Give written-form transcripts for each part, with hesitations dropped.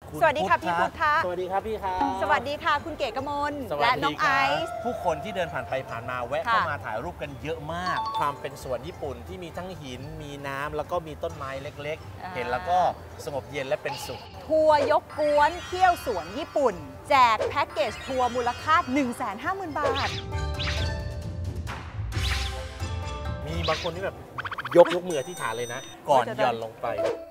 สวัสดีค่ะพี่พุทธะสวัสดีครับพี่ครับสวัสดีค่ะคุณเก๋กมลและน้องไอซ์ผู้คนที่เดินผ่านไปผ่านมาแวะเข้ามาถ่ายรูปกันเยอะมากความเป็นสวนญี่ปุ่นที่มีทั้งหินมีน้ำแล้วก็มีต้นไม้เล็กๆเห็นแล้วก็สงบเย็นและเป็นสุขทัวร์ยกกวนเที่ยวสวนญี่ปุ่นแจกแพ็กเกจทัวร์มูลค่า 150,000 บาทมีบางคนที่แบบยกมือที่ฐานเลยนะก่อนหย่อนลงไป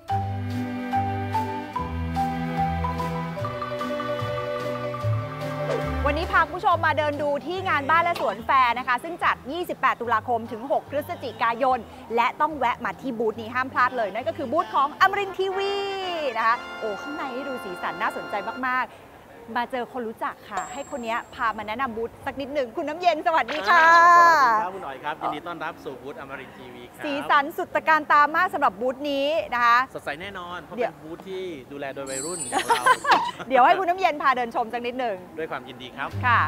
วันนี้พาคุณผู้ชมมาเดินดูที่งานบ้านและสวนแฟร์นะคะซึ่งจัด 28 ตุลาคมถึง 6 พฤศจิกายนและต้องแวะมาที่บูธนี้ห้ามพลาดเลยนั่นก็คือบูธของอมรินทร์ทีวีนะคะโอ้ข้างในดูสีสันน่าสนใจมากๆมาเจอคนรู้จักค่ะให้คนนี้พามาแนะนำบูธสักนิดหนึ่งคุณน้ำเย็นสวัสดีค่ะสวัสดีครับคุณหน่อยครับยินดีต้อนรับสู่บูธอมรินทร์ทีวีครับสีสันสุดตระการตามากสำหรับบูธนี้นะคะสดใสแน่นอนเพราะเป็นบูธที่ดูแลโดยวัยรุ่นอย่างเราเดี๋ยวให้คุณน้ำเย็นพาเดินชมสักนิดหนึ่งด้วยความยินดีครับค่ะ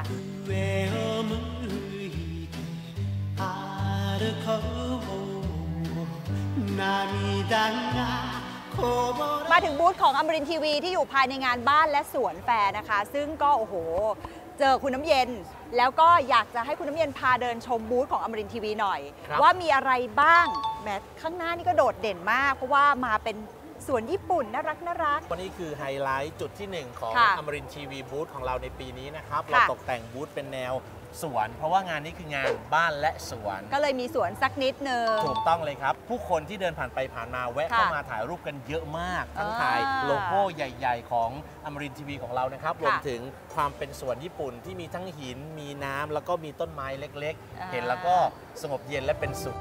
มาถึงบูธของอมรินทร์ทีวีที่อยู่ภายในงานบ้านและสวนแฟร์นะคะซึ่งก็โอ้โหเจอคุณน้ำเย็นแล้วก็อยากจะให้คุณน้ำเย็นพาเดินชมบูธของอมรินทร์ทีวีหน่อยว่ามีอะไรบ้างแม้ข้างหน้านี่ก็โดดเด่นมากเพราะว่ามาเป็นสวนญี่ปุ่นน่ารักวันนี้คือไฮไลท์จุดที่1ของอมรินทร์ทีวีบูธของเราในปีนี้นะครับเราตกแต่งบูธเป็นแนวสวนเพราะว่างานนี้คืองานบ้านและสวนก็เลยมีสวนสักนิดนึงถูกต้องเลยครับผู้คนที่เดินผ่านไปผ่านมาแวะเข้ามาถ่ายรูปกันเยอะมากทั้งถ่ายโลโก้ใหญ่ๆของอมรินทร์ทีวีของเรานะครับรวมถึงความเป็นสวนญี่ปุ่นที่มีทั้งหินมีน้ำแล้วก็มีต้นไม้เล็กๆเห็นแล้วก็สงบเย็นและเป็นสุข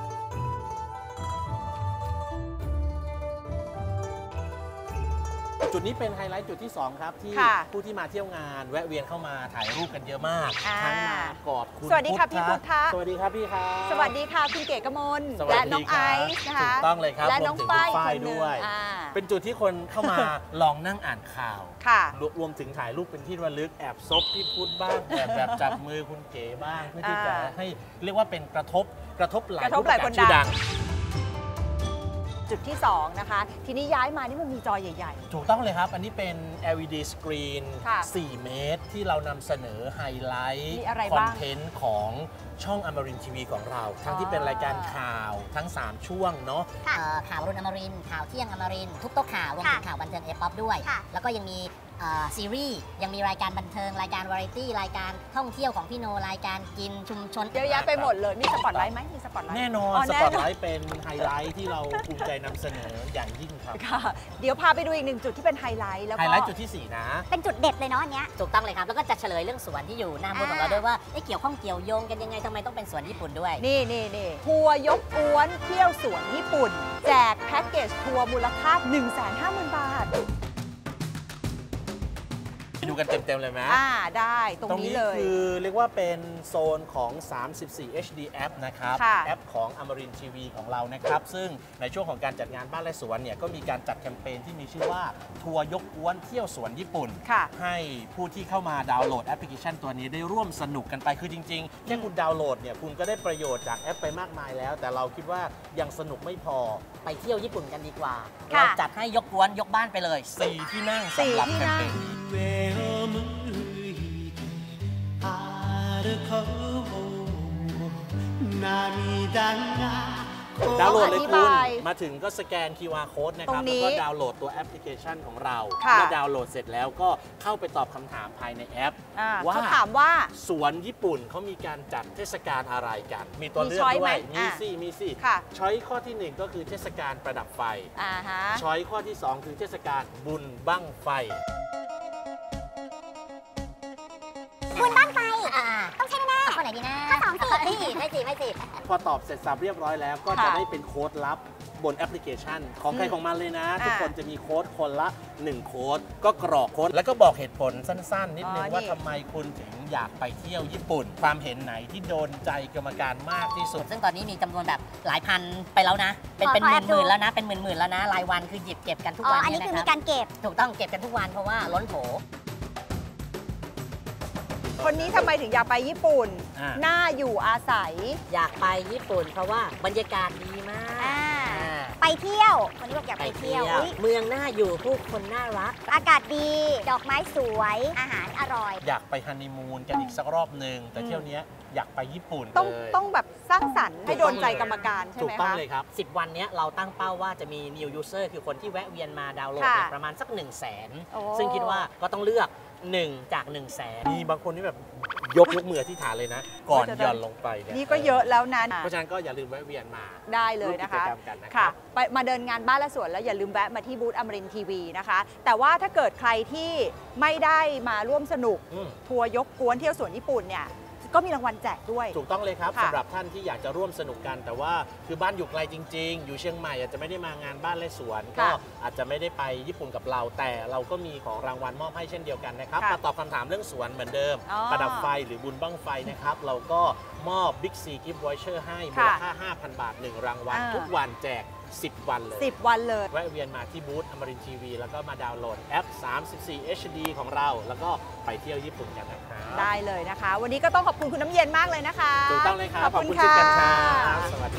จุดนี้เป็นไฮไลท์จุดที่2ครับที่ผู้ที่มาเที่ยวงานแวะเวียนเข้ามาถ่ายรูปกันเยอะมากทั้งมากอดคุณสวัสดีค่ะพี่พุทธะสวัสดีครับพี่ครับสวัสดีค่ะคุณเก๋กมลและน้องไอซ์นะคะถูกต้องเลยครับและน้องฝ้ายด้วยเป็นจุดที่คนเข้ามาลองนั่งอ่านข่าวรวมถึงถ่ายรูปเป็นที่ระลึกแอบซบพี่พุทธบ้างแบบจับมือคุณเก๋บ้างเพื่อที่จะให้เรียกว่าเป็นกระทบหลายคนดังจุดที่2นะคะทีนี้ย้ายมานี่มันมีจอใหญ่ๆถูกต้องเลยครับอันนี้เป็น LED สกรีน4 เมตรที่เรานำเสนอไฮไลท์คอนเทนต์ของช่องอมรินทร์ทีวีของเราทั้งที่เป็นรายการข่าวทั้ง3ช่วงเนาะข่าวรุ่นอมรินทร์ข่าวเที่ยงอมรินทร์ทุกโต๊ะข่าวรวมถึงข่าวบันเทิงเอป๊อปด้วยแล้วก็ยังมีซีรีส์ยังมีรายการบันเทิงรายการวาไรตี้รายการท่องเที่ยวของพี่โนรายการกินชุมชนเยอะแยะไปหมดเลยมีสปอตไลท์ไหมมีสปอตไลท์แน่นอนสปอตไลท์เป็นไฮไลท์ที่เราภูมิใจนำเสนออย่างยิ่งครับค่ะเดี๋ยวพาไปดูอีก1จุดที่เป็นไฮไลท์แล้วก็ไฮไลท์จุดที่4นะเป็นจุดเด็ดเลยเนาะอันเนี้ยถูกต้องเลยครับแล้วก็จะเฉลยเรื่องสวนที่อยู่หน้าบูธของเราด้วยว่าเกี่ยวข้องเกี่ยวโยงกันยังไงทำไมต้องเป็นสวนญี่ปุ่นด้วยนี่ทัวร์ยกกวนเที่ยวสวนญี่ปุ่นแจกแพ็กเกจทัวร์มูลค่า 150,000 บาทดูกันเต็มๆเลยไหมได้ตรงนี้เลยคือเรียกว่าเป็นโซนของ34 HD App นะครับแอปของอมรินทร์ทีวีของเรานะครับซึ่งในช่วงของการจัดงานบ้านและสวนเนี่ยก็มีการจัดแคมเปญที่มีชื่อว่าทัวร์ยกกวนเที่ยวสวนญี่ปุ่นให้ผู้ที่เข้ามาดาวน์โหลดแอปพลิเคชันตัวนี้ได้ร่วมสนุกกันไปคือจริงๆแค่คุณดาวน์โหลดเนี่ยคุณก็ได้ประโยชน์จากแอปไปมากมายแล้วแต่เราคิดว่ายังสนุกไม่พอไปเที่ยวญี่ปุ่นกันดีกว่าเราจัดให้ยกกวนยกบ้านไปเลย 4 ที่นั่งสำหรับแคมเปญนี้ดาวน์โหลดเลยคุณมาถึงก็สแกน QR Code นะครับแล้วก็ดาวน์โหลดตัวแอปพลิเคชันของเราเมื่อดาวน์โหลดเสร็จแล้วก็เข้าไปตอบคำถามภายในแอปว่าถามว่าสวนญี่ปุ่นเขามีการจัดเทศกาลอะไรกันมีตัวเลือกด้วยมีสิช้อยข้อที่1ก็คือเทศกาลประดับไฟช้อยข้อที่2คือเทศกาลบุญบั้งไฟบุญบ้านไฟต้องใช่แน่ๆข้อไหนดีนะข้อ2สิไม่สิพอตอบเสร็จสับเรียบร้อยแล้วก็จะได้เป็นโค้ดลับบนแอปพลิเคชันของใครของมันเลยนะทุกคนจะมีโค้ดคนละ1โค้ดก็กรอกโค้ดแล้วก็บอกเหตุผลสั้นๆนิดนึงว่าทำไมคุณถึงอยากไปเที่ยวญี่ปุ่นความเห็นไหนที่โดนใจกรรมการมากที่สุดซึ่งตอนนี้มีจำนวนแบบหลายพันไปแล้วนะเป็นหมื่นแล้วนะเป็นหมื่นแล้วนะรายวันคือหยิบเก็บกันทุกวันอันนี้คือมีการเก็บถูกต้องเก็บกันทุกวันเพราะว่าล้นโถคนนี้ทำไมถึงอยากไปญี่ปุ่นน่าอยู่อาศัยอยากไปญี่ปุ่นเพราะว่าบรรยากาศดีมากไปไปเที่ยวคนนี้บอกอยากไปเที่ยวอุ๊ยเมืองน่าอยู่ผู้คนน่ารักอากาศดีดอกไม้สวยอาหารอร่อยอยากไปฮันนีมูนกันอีกสักรอบหนึ่งแต่เที่ยวนี้อยากไปญี่ปุ่นต้องเลยต้องแบบสร้างสรรค์ให้โดนใจกรรมการใช่ถูไหมกต้องคะเลยครับ 10 วันเนี้ยเราตั้งเป้าว่าจะมี new user คือคนที่แวะเวียนมาดาวน์โหลดค่ะเนี่ยประมาณสัก 1 0 0 0 0แสนโอ้ซึ่งคิดว่าก็ต้องเลือก 1 จาก 1 0 0 0 0แสนมีบางคนที่แบบยกมือที่ฐานเลยนะ ก่อนหย่อนลงไปเนี่ยนี่ก็เยอะแล้วนะเพราะฉะนั้นก็อย่าลืมแวะเวียนมาได้เลยนะคะร่วมกิจกรรมกันนะคค่ะรับไปมาเดินงานบ้านและสวนแล้วอย่าลืมแวะมาที่บูธอมรินทร์ทีวีนะคะ แต่ว่าถ้าเกิดใครที่ไม่ได้มาร่วมสนุกอืมทัวร์ยกกวนเที่ยวสวนญี่ปุ่นเนี่ยก็มีรางวัลแจกด้วยถูกต้องเลยครับค่ะสำหรับท่านที่อยากจะร่วมสนุกกัน แต่ว่าคือบ้านอยู่ไกลจริง ๆ อยู่เชียงใหม่อาจจะไม่ได้มางานบ้านและสวน ก็ค่ะอาจจะไม่ได้ไปญี่ปุ่นกับเรา แต่เราก็มีของรางวัลมอบให้เช่นเดียวกันนะครับค่ะมาตอบคำถามเรื่องสวนเหมือนเดิมอ๋อประดับไฟหรือบุญบั้งไฟนะครับ เราก็มอบ Big C Gift Voucher ให้มูลค่า 5,000 บาท 1 รางวัลอ่าทุกวันแจก 10 วันเลย 10 วันเลยแวะเวียนมาที่บูธอมรินทร์ทีวีแล้วก็มาดาวน์โหลดแอป 34 HD ของเรา แล้วก็ไปเที่ยวญี่ปุ่นกันนะครับได้เลยนะคะ วันนี้ก็ต้องขอบคุณคุณน้ำเย็นมากเลยนะคะถูกต้องเลยครับขอบคุณเช่นกันครัค่ะบสวัสดี